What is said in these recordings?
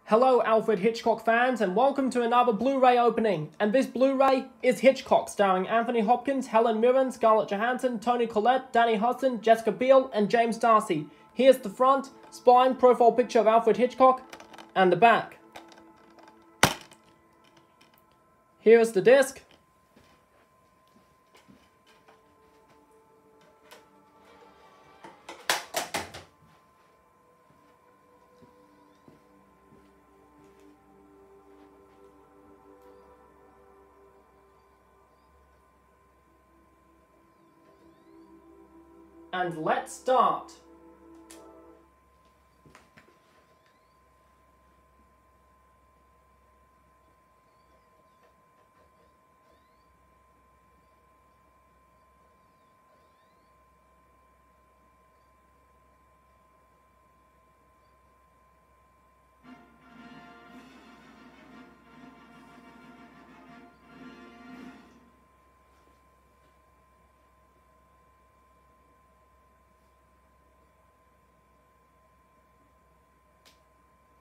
Hello Alfred Hitchcock fans and welcome to another Blu-ray opening. And this Blu-ray is Hitchcock, starring Anthony Hopkins, Helen Mirren, Scarlett Johansson, Toni Collette, Danny Hudson, Jessica Biel and James Darcy. Here's the front, spine, profile picture of Alfred Hitchcock, and the back. Here's the disc. And let's start.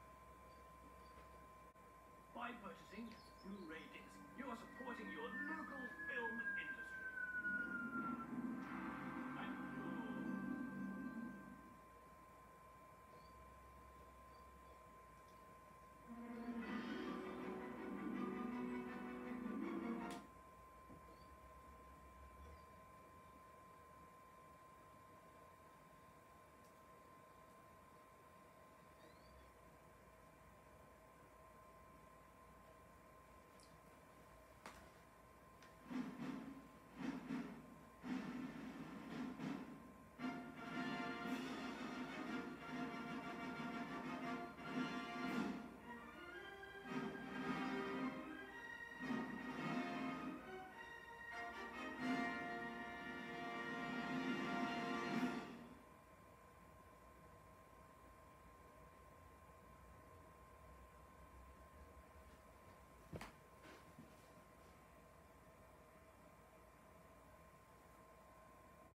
By purchasing Blu-ray discs, you are supporting your local